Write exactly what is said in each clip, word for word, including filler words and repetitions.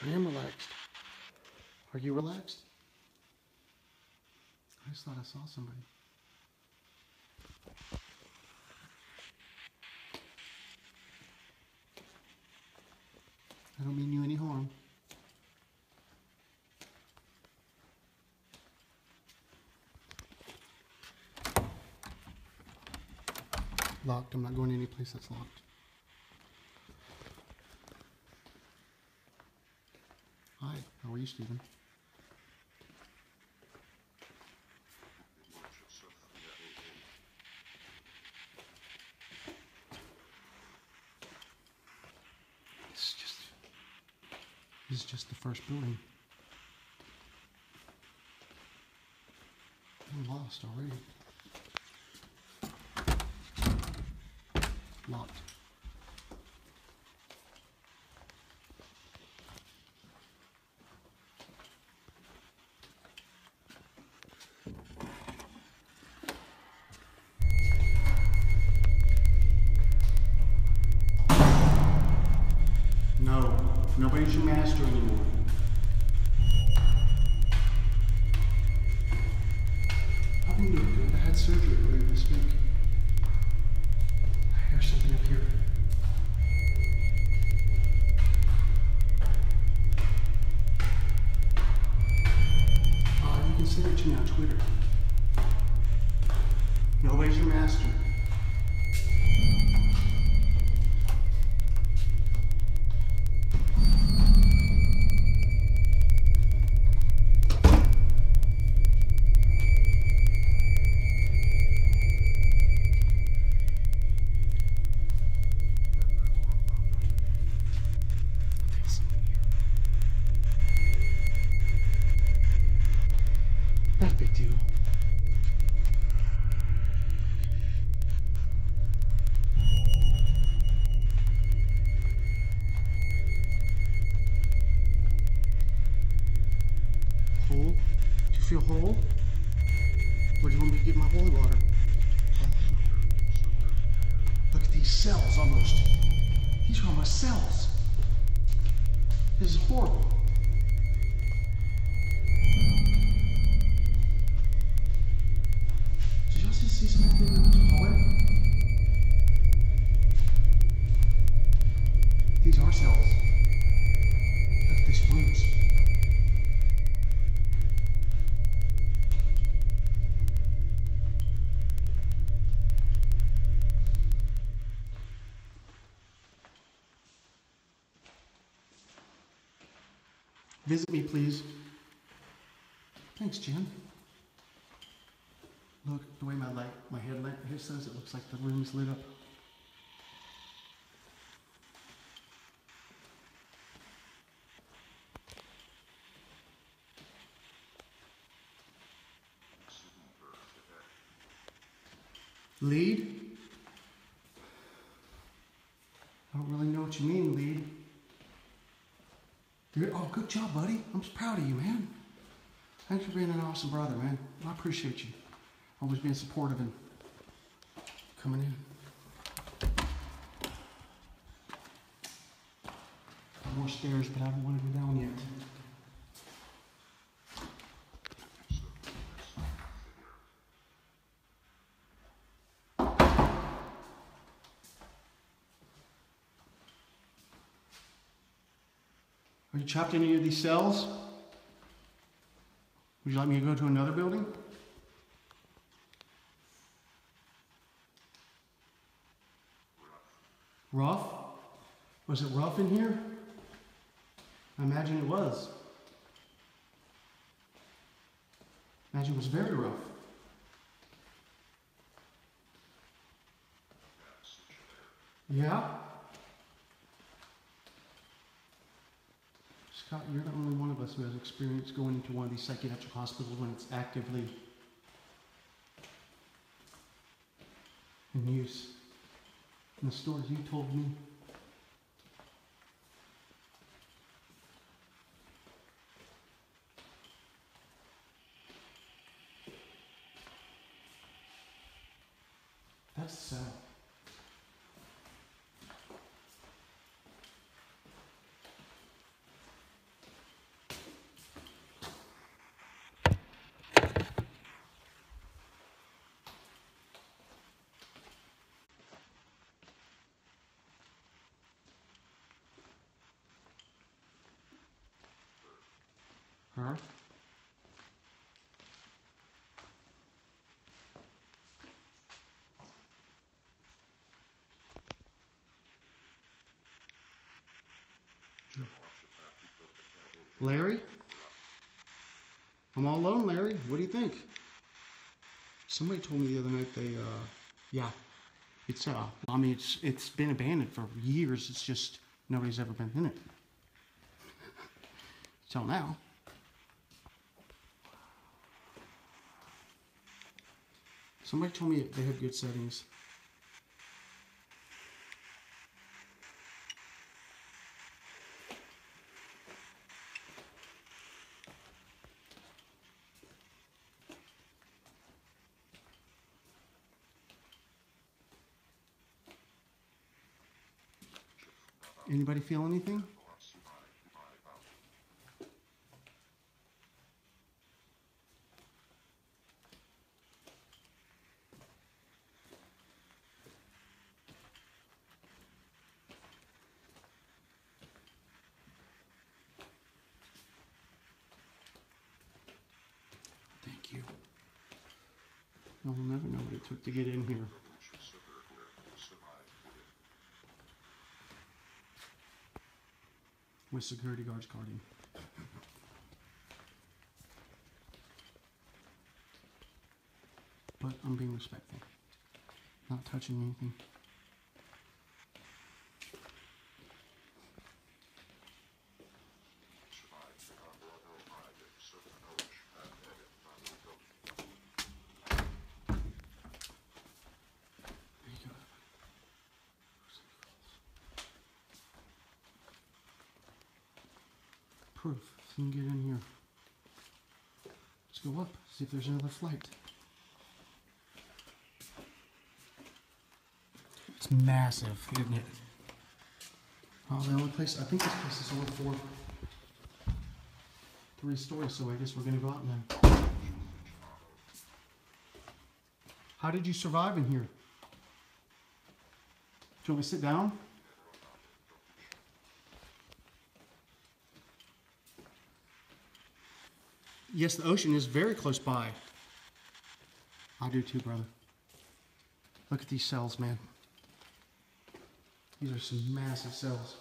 I am relaxed. Are you relaxed? I just thought I saw somebody. I don't mean you any harm. Locked. I'm not going any place that's locked. Hi, how are you, Stephen? It's just, this is just the first building. I'm lost already. Locked. No, nobody's your master anymore. I've been doing good. I had surgery earlier this week. I hear something up here. Uh, you can send it to me on Twitter. Nobody's your master. Not a big deal. Whole? Do you feel whole? Or do you want me to get my holy water? Look at these cells almost. These are almost cells. This is horrible. Did y'all see something in the hallway? These are cells. Look at these rooms. Visit me, please. Thanks, Jen. Look, the way my light, my headlamp here says, it looks like the room's lit up. Lead? I don't really know what you mean, lead. You're, oh, good job, buddy. I'm just proud of you, man. Thanks for being an awesome brother, man. I appreciate you. Always being supportive and coming in. More stairs, but I don't want to go down yet. Are you trapped in any of these cells? Would you like me to go to another building? Rough? Was it rough in here? I imagine it was. I imagine it was very rough. Yeah? Scott, you're the only one of us who has experience going into one of these psychiatric hospitals when it's actively in use. And the stories you told me. That's sad. are. Larry? I'm all alone, Larry. What do you think? Somebody told me the other night they, uh, yeah, it's, uh, I mean, it's it's been abandoned for years. It's just nobody's ever been in it. Till now. Somebody told me they had good settings. Anybody feel anything? Thank you. You'll never know what it took to get in here. With security guards guarding. But I'm being respectful. Not touching anything. There you go. Proof. So you can get in here. Let's go up. See if there's another flight. It's massive, isn't it? Oh, the only place, I think this place is only four, three stories, so I guess we're gonna go out now. How did you survive in here? Do you want me to sit down? Yes, the ocean is very close by. I do too, brother. Look at these cells, man. These are some massive cells.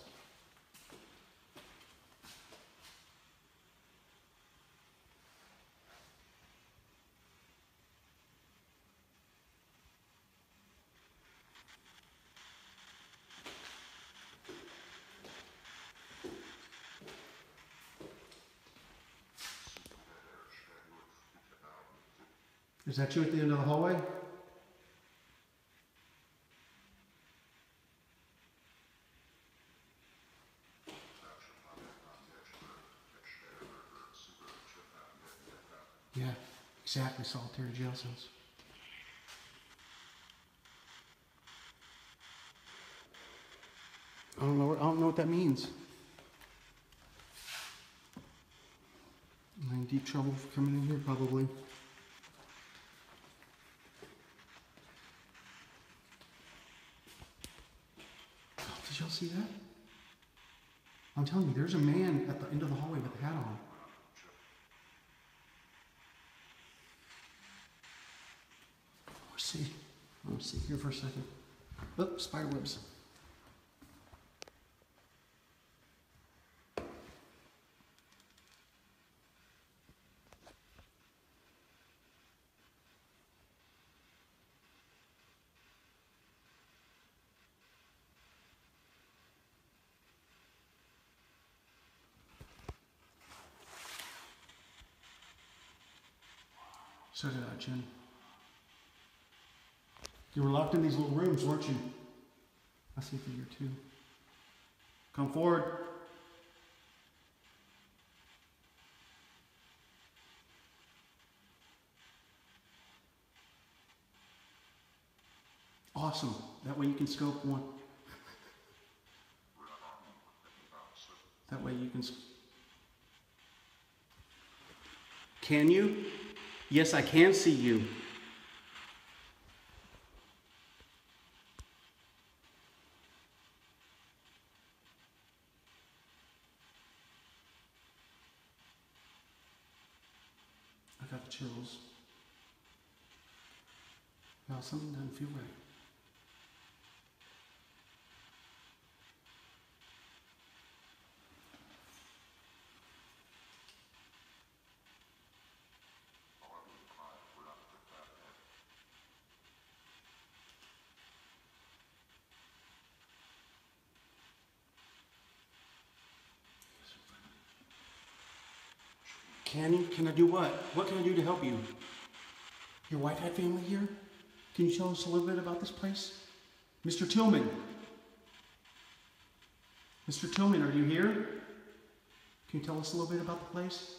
Is that you at the end of the hallway? Yeah, exactly, solitary jail cells. I don't know. What, I don't know what that means. Am I in deep trouble for coming in here? Probably. Did y'all see that? I'm telling you, there's a man at the end of the hallway with a hat on. Let's see. Let's see here for a second. Oh, spider webs. So did I, Jen. You were locked in these little rooms, weren't you? I see figure two. Come forward. Awesome. That way you can scope one. That way you can. Can you? Yes, I can see you. got the chills. Now something doesn't feel right. Can, can I do what? What can I do to help you? Your wife had family here? Can you tell us a little bit about this place? Mister Tillman. Mister Tillman, are you here? Can you tell us a little bit about the place?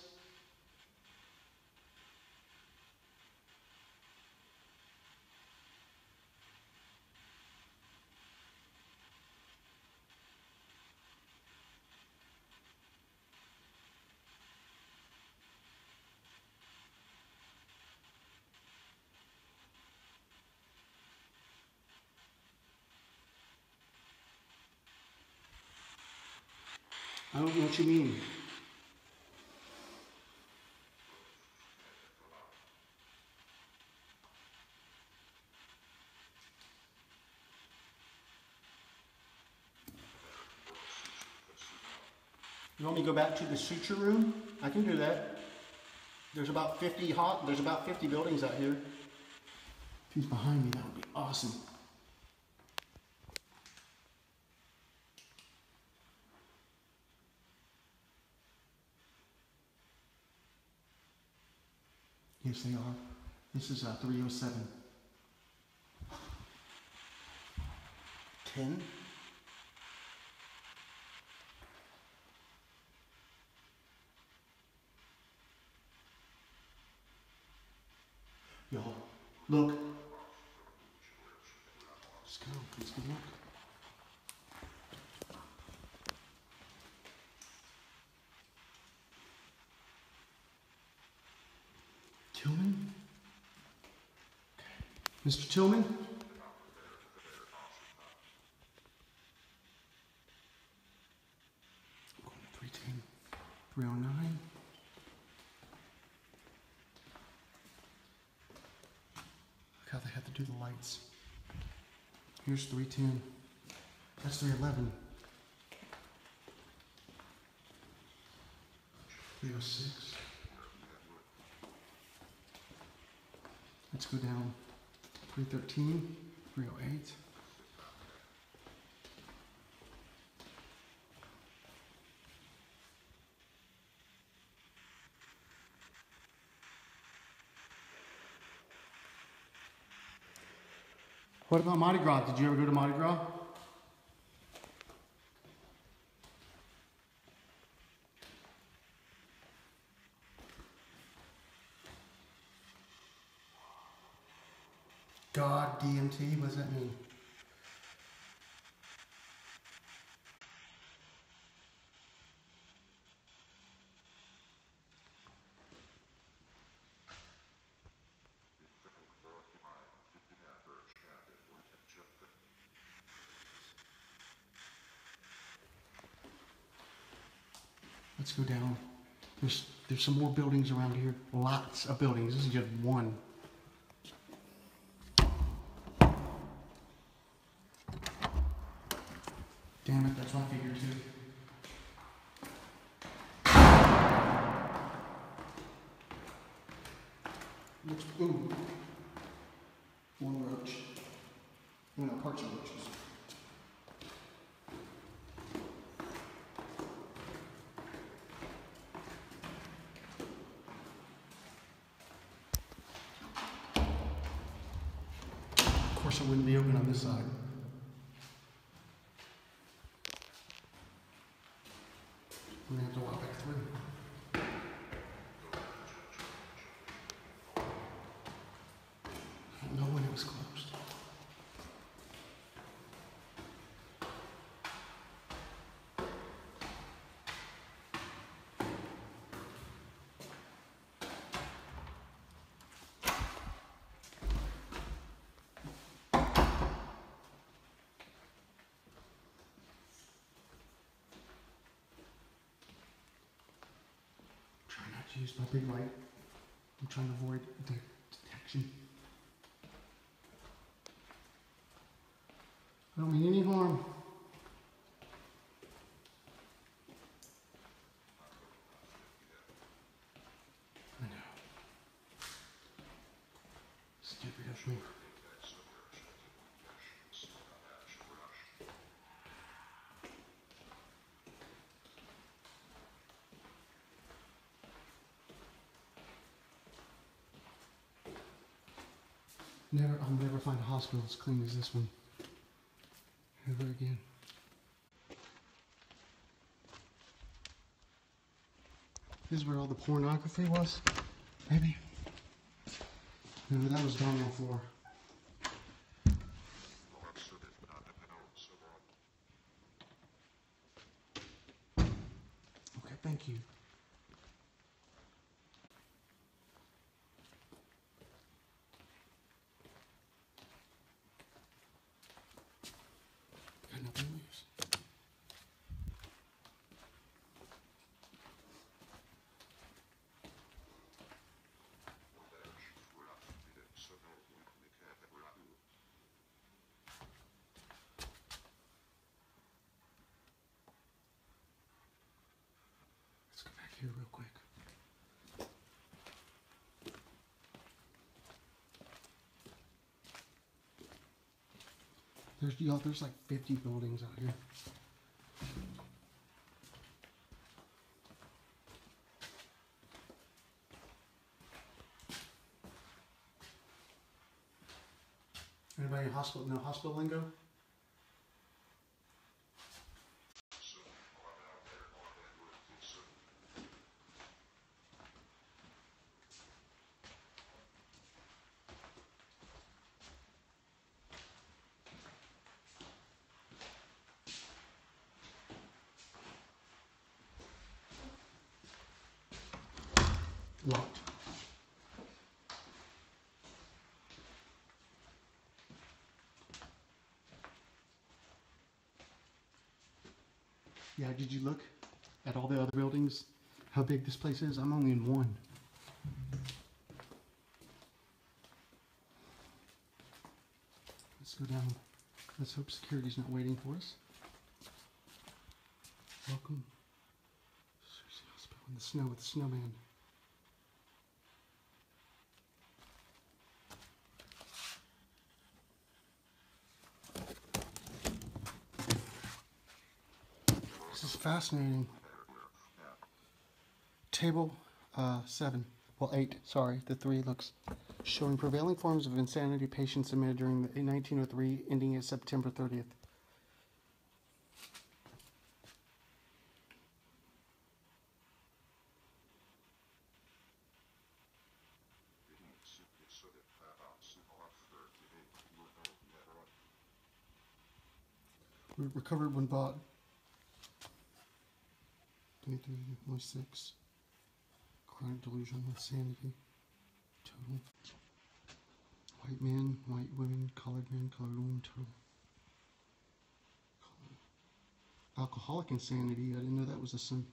I don't know what you mean. You want me to go back to the suture room? I can do that. There's about fifty hot, there's about fifty buildings out here. If he's behind me, that would be awesome. Yes, they are. This is uh, three oh seven. ten? Y'all, look. Let's go. Let's go look. Tillman? Okay. Mister Tillman? three ten, three oh nine. Look how they had to do the lights. Here's three ten. That's three eleven. three oh six. Let's go down. three thirteen, three oh eight. What about Mardi Gras? Did you ever go to Mardi Gras? God, D M T, what does that mean? Let's go down. There's there's some more buildings around here. Lots of buildings. This is just one. Damn it, that's what I figured too. Looks, ooh. One roach. No, parts of roaches. Of course it wouldn't be open on this side. I'm gonna have to walk back through. I don't know when it was closed. Try not to use my big light. I'm trying to avoid de detection. I don't mean any harm. I know. Stupid of me. Never, I'll never find a hospital as clean as this one. Ever again. This is where all the pornography was, maybe? No, that was down on the floor. Okay, thank you. Got nothing to lose. Let's go back here real quick. There's, y'all, there's like fifty buildings out here. Anybody in hospital, no hospital lingo? Locked. Yeah, did you look at all the other buildings? How big this place is? I'm only in one. Let's go down. Let's hope security's not waiting for us. Welcome. Hospital in the snow with the snowman. This is fascinating. Table uh, seven, well eight, sorry, the three looks showing prevailing forms of insanity patients submitted during the nineteen oh three, ending at September thirtieth. Recovered when bought. twenty-three, oh six. Chronic delusion, insanity. Total. White man, white women, colored man, colored woman, total. Alcoholic insanity, I didn't know that was a sin.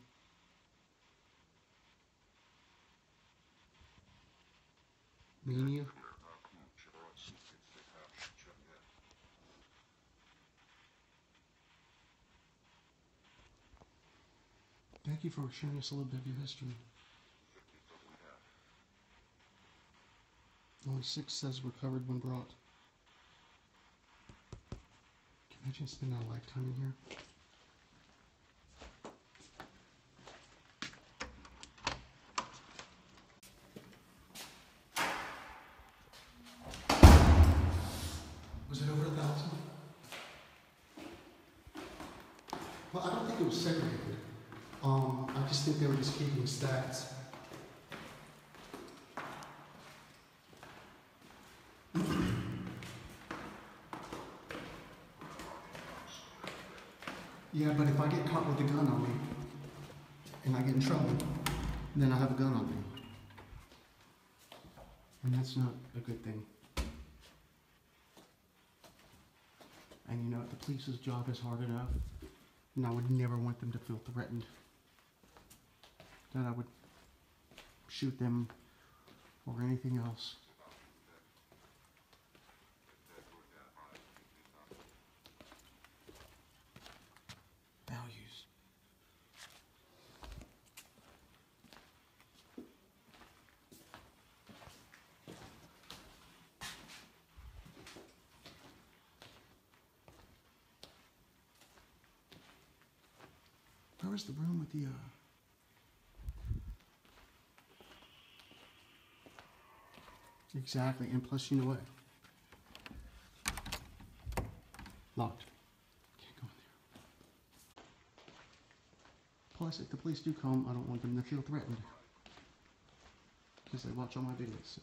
Mania. Thank you for sharing us a little bit of your history. Only six says recovered when brought. Can I just spend a lifetime in here? Was it over a thousand? Well, I don't think it was segregated. Um, I just think they were just keeping stats. Yeah, but if I get caught with a gun on me, and I get in trouble, then I have a gun on me. And that's not a good thing. And you know, the police's job is hard enough, and I would never want them to feel threatened. That I would shoot them or anything else. Values. Where was the room with the, uh... Exactly, and plus, you know what? Locked. Can't go in there. Plus, if the police do come, I don't want them to feel threatened. Because they watch all my videos, so...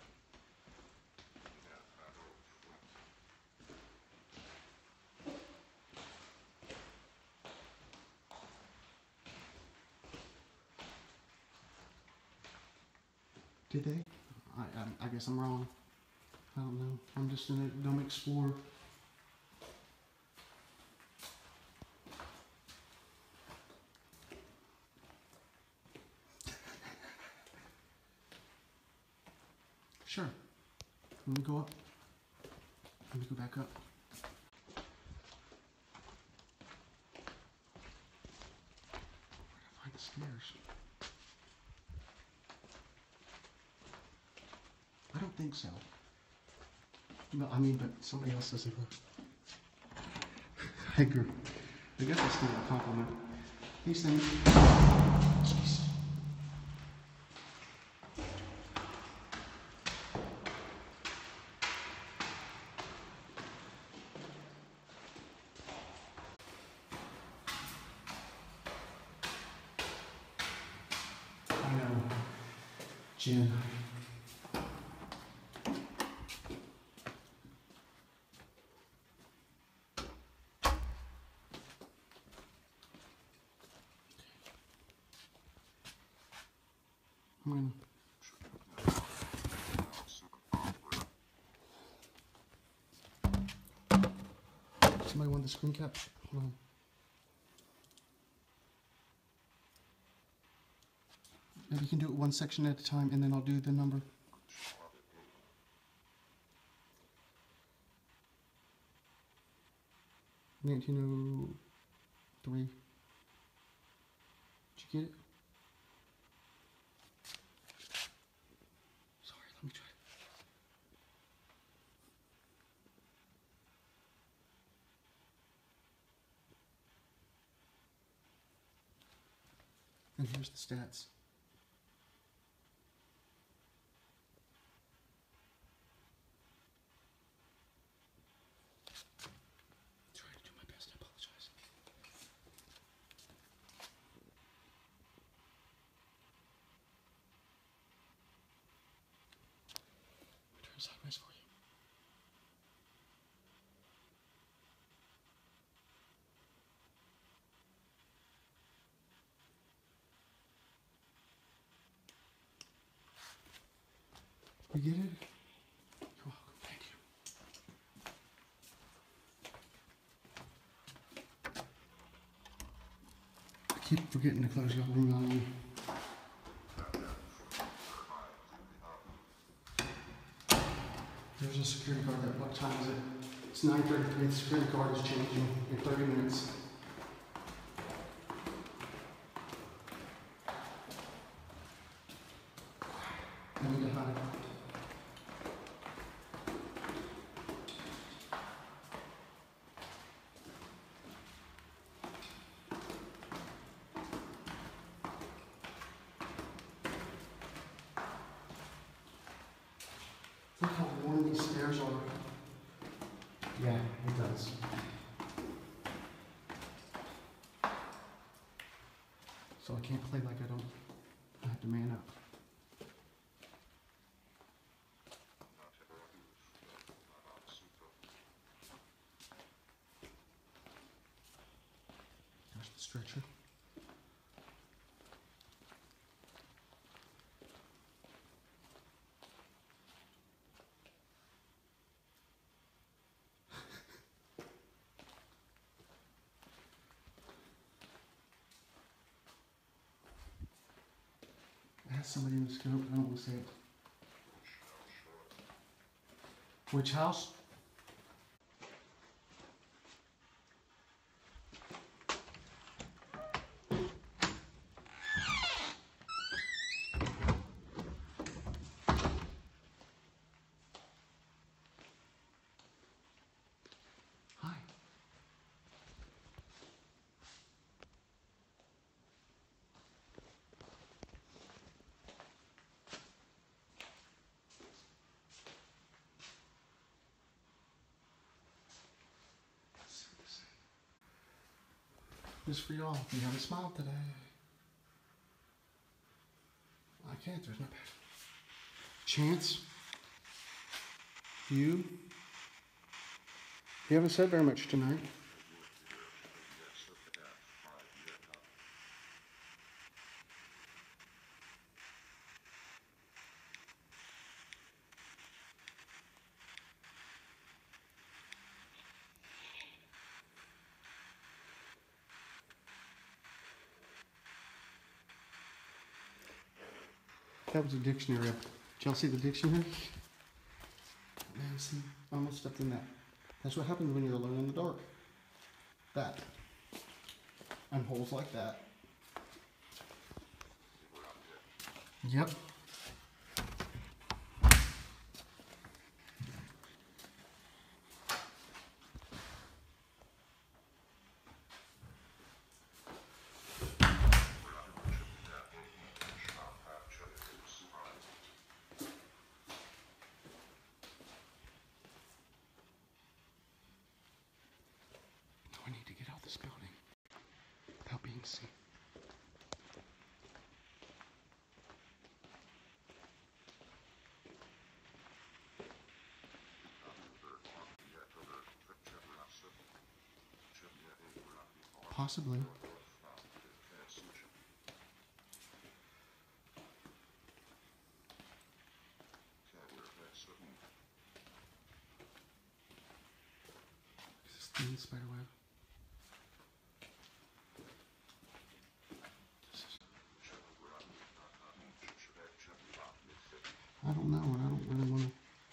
Did they? I, I, I guess I'm wrong. I don't know. I'm just in a dumb explorer. Sure. Let me go up. Let me go back up. Where did I find the stairs? I don't think so. No, I mean, but somebody else doesn't look. Hiker. I guess that's still a compliment. These things. Jeez. I know. Jen. I'm gonna. Somebody want the screen cap? Hold on. Maybe you can do it one section at a time, and then I'll do the number. nineteen oh three. Did you get it? Sorry, let me try. And here's the stats. Trying to do my best, I apologize. Turn sideways for you. You get it? You're welcome. Thank you. I keep forgetting to close your room on. There's a security guard that, what time is it? It's nine thirty-three, the security guard is changing in thirty minutes. I need to hide. Look how worn these stairs are. Yeah, it does. So I can't play like I don't. I have to man up. There's the stretcher. I have somebody in the scope, I don't want to say it. Which house? Hi. This is for y'all. You haven't smiled today. I can't. There's no chance. You. You haven't said very much tonight. That was a dictionary. Did y'all see the dictionary? Man, see, I almost stepped in that. That's what happens when you're alone in the dark. That. And holes like that. Yep. I need to get out of this building without being seen. Possibly. Is this thing spider web? I don't know, and I don't really want to.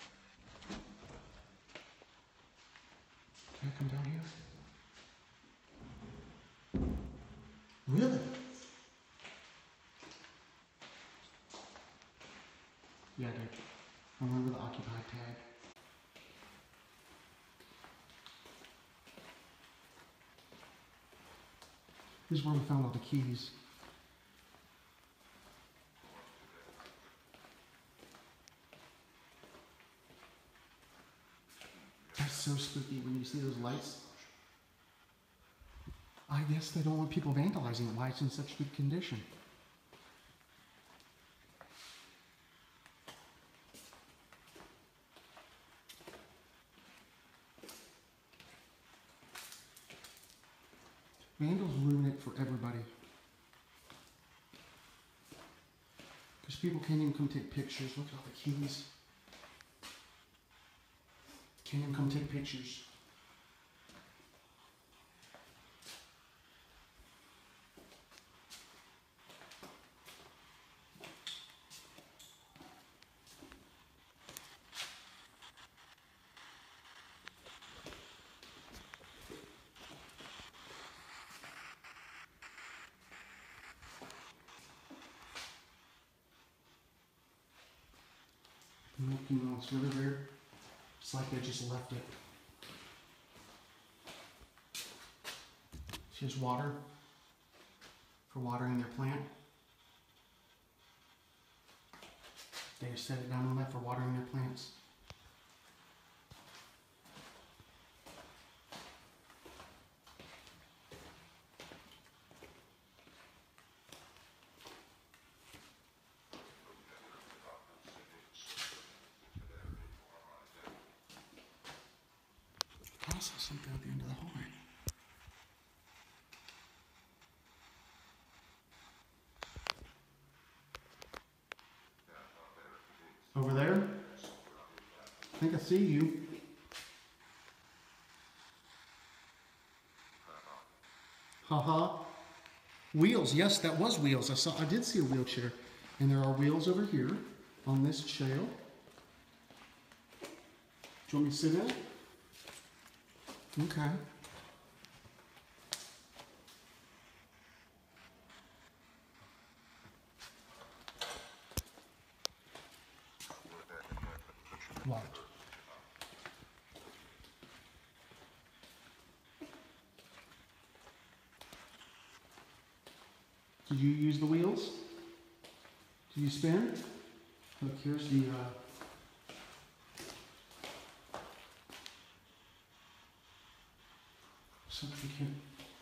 Can I come down here? Really? Yeah, dude. I remember the occupied tag. This is where we found all the keys. That's so spooky when you see those lights. I guess they don't want people vandalizing it. Why it's in such good condition. Vandals ruin it for everybody. Because people can't even come take pictures. Look at all the keys. Can't even come take pictures. You know, it's really weird. It's like they just left it. It's just water for watering their plant. They just set it down on that for watering their plants. I saw something at the end of the hallway. Over there? I think I see you. Haha. Wheels. Yes, that was wheels. I saw. I did see a wheelchair. And there are wheels over here on this trail. you want me to sit in it? Okay. What? Did you use the wheels? Did you spin? Look, here's the, uh, so that we can,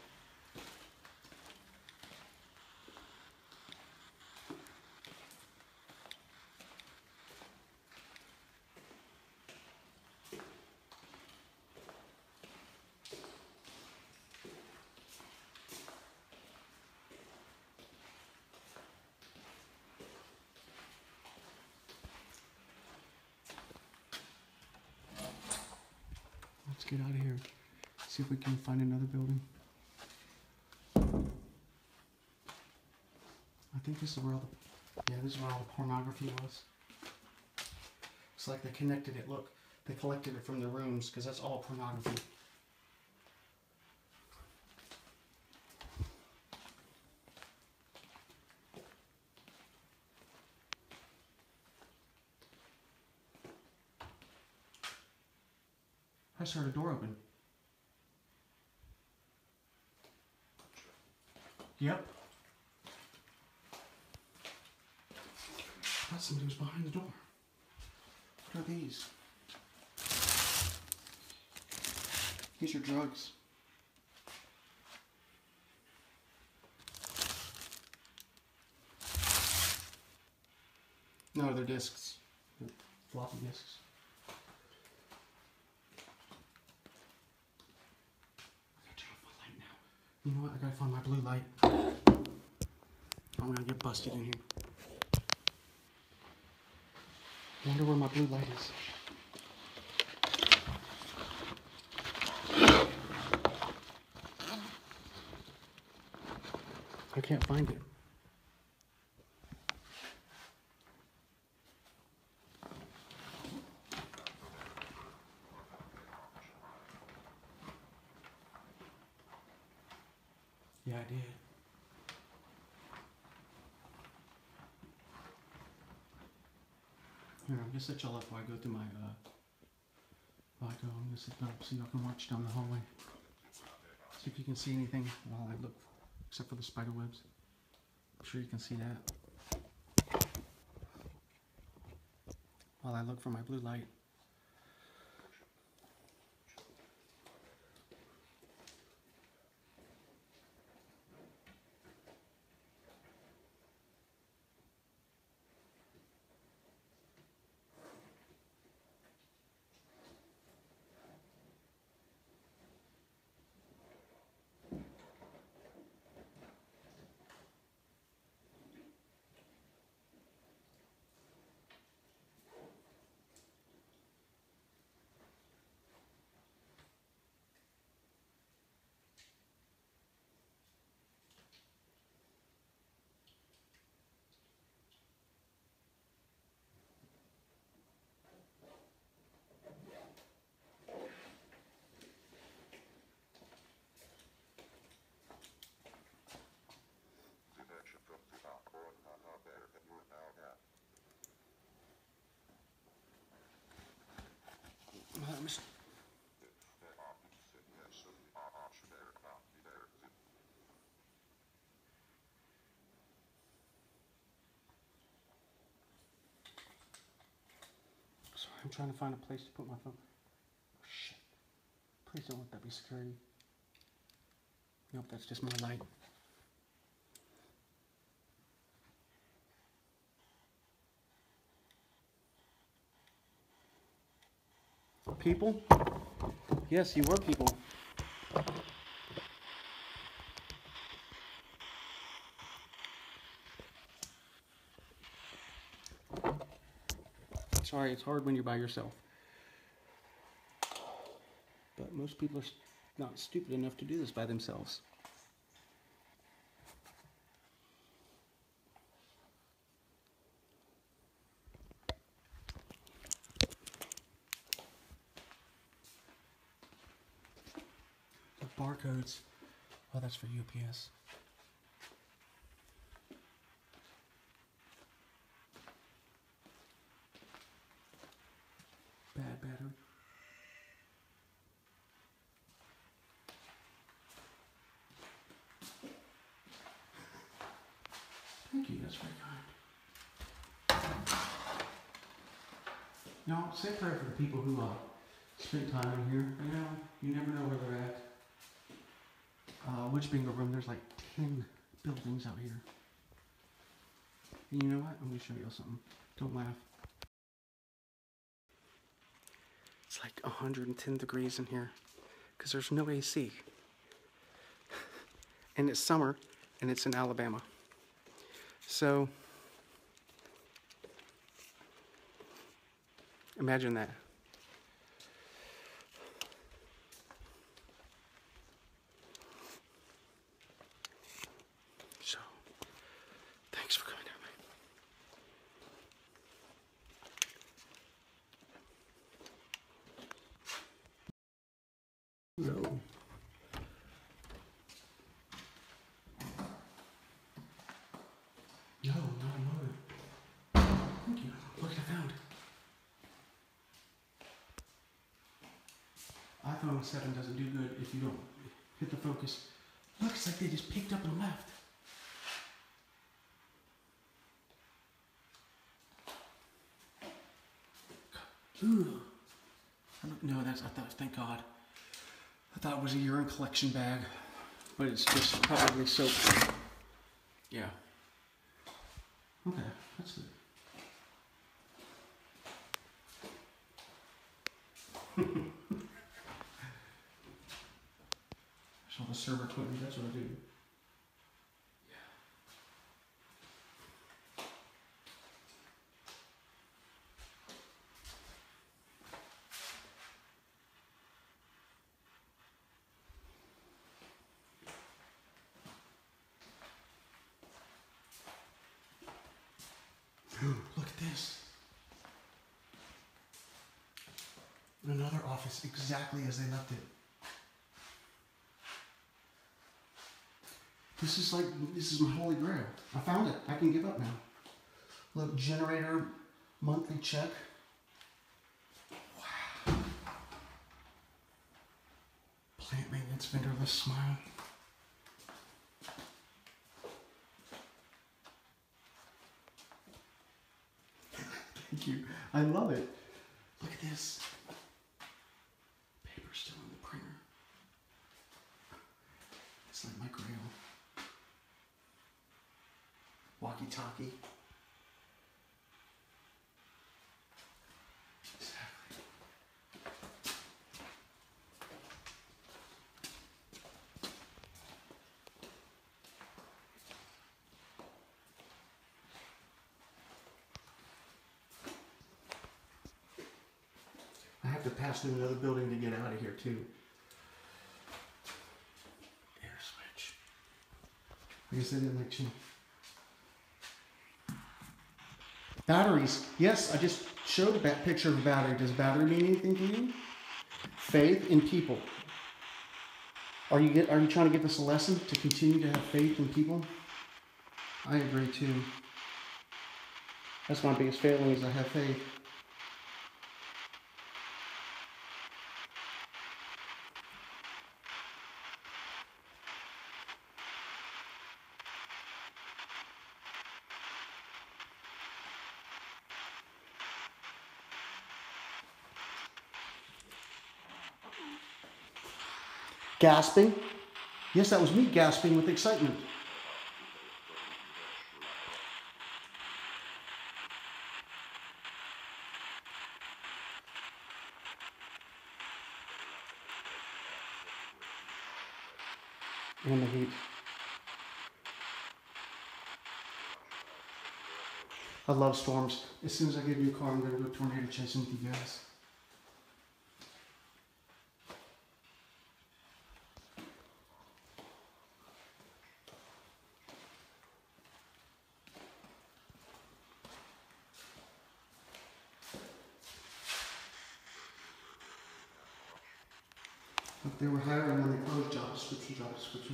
let's get out of here. See if we can find another building. I think this is where all the, yeah, this is where all the pornography was. It's like they connected it, look, they collected it from the rooms, because that's all pornography. I just heard a door open. Yep. I thought somebody was behind the door. What are these? These are drugs. No, they're discs. They're floppy discs. I gotta turn off my light now. You know what? I gotta find my blue light. I'm gonna get busted in here. I wonder where my blue light is. I can't find it. Yeah, I did. Here, I'm gonna set y'all up while I go through my, uh, while I go, I'm gonna sit down so y'all can watch down the hallway. See if you can see anything while I look, except for the spider webs. I'm sure you can see that. While I look for my blue light. Let me see. Sorry, I'm trying to find a place to put my phone. Oh, shit. Please don't let that be security. Nope, that's just my light. People? Yes, you were people. Sorry, it's hard when you're by yourself. But most people are not stupid enough to do this by themselves. barcodes. Oh, that's for U P S. Bad battery. Thank you, that's very kind. Now, say a prayer for the people who uh, spent time in here. You know, you never know where they're at. Uh, which bingo room? There's like ten buildings out here. And you know what? I'm going to show you something. Don't laugh. It's like one hundred ten degrees in here because there's no A C. And it's summer and it's in Alabama. So, imagine that. So, thanks for coming down, man. No. No, no, no. Thank you. Look what I found. iPhone seven doesn't do good if you don't hit the focus. Looks like they just picked up and left. Ooh. I don't, no, that's, I thought, thank God. I thought it was a urine collection bag, but it's just probably soap. Yeah. Okay, that's good. So the server Twitter, that's what I do. Look at this. Another office exactly as they left it. This is like, this is my holy grail. I found it. I can give up now. Look, generator, monthly check. Wow. Plant maintenance vendorless smile. Thank you. I love it. Look at this. Paper's still in the printer. It's like my grail. Walkie-talkie. Exactly. I have to pass through another building to get out of here too. Air switch. I guess I didn't like you. Batteries. Yes, I just showed a picture of a battery. Does battery mean anything to you? Faith in people. Are you get? Are you trying to give us a lesson to continue to have faith in people? I agree too. That's my biggest failing is I have faith. Gasping. Yes, that was me gasping with excitement. And the heat. I love storms. As soon as I get a new car, I'm going to go tornado chasing with you guys. They were hiring when they closed job description, job description.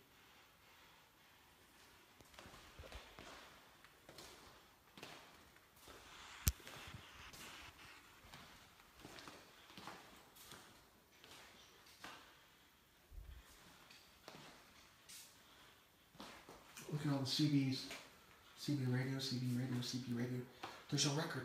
Look at all the C Bs. C B radio, C B radio, C B radio. There's a record.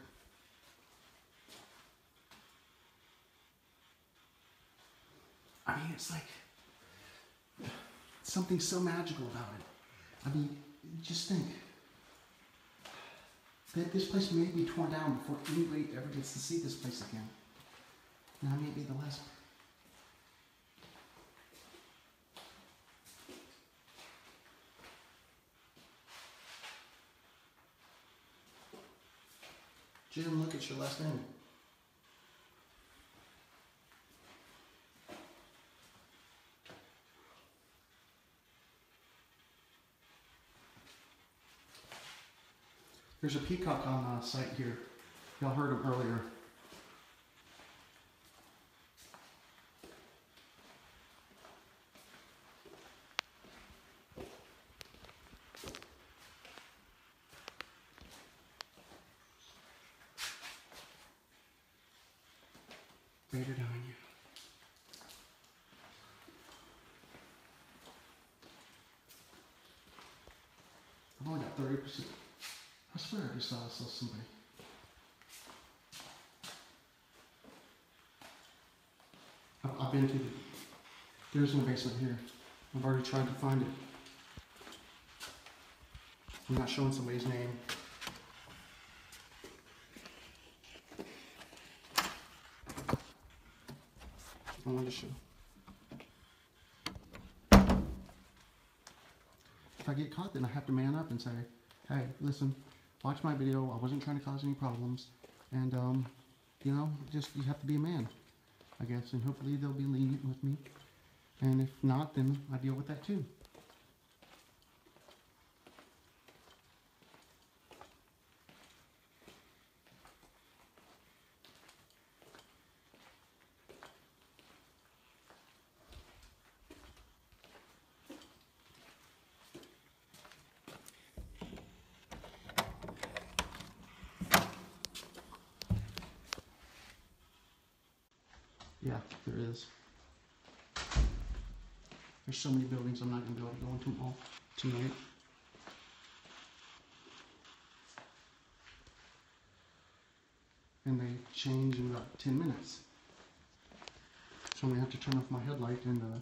I mean, it's like something so magical about it. I mean, just think that this place may be torn down before anybody ever gets to see this place again. And I may be the last. Jim, look at your last name. There's a peacock on uh, site here. Y'all heard him earlier. Beta down you. I've only got thirty percent. I swear I just saw I saw somebody. I've, I've been to the, there's no basement here. I've already tried to find it. I'm not showing somebody's name. I wanted to show. If I get caught, then I have to man up and say, hey, listen, watch my video. I wasn't trying to cause any problems. And, um, you know, just, you have to be a man, I guess. And hopefully they'll be lenient with me. And if not, then I deal with that too. Yeah, there is. There's so many buildings, I'm not going to be able to go into them all tonight. And they change in about ten minutes. So I'm going to have to turn off my headlight and, uh...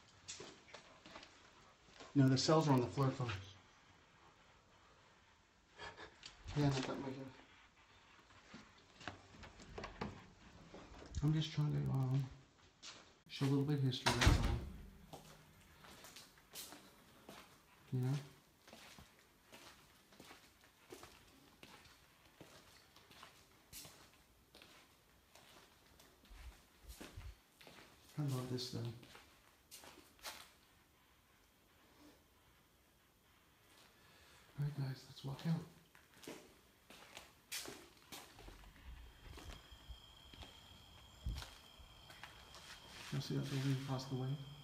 no, the cells are on the floor phone. Yeah, I got my... I'm just trying to um, show a little bit of history, that's all. You know? I love this though. Alright guys, let's walk out. You'll see that building across the way.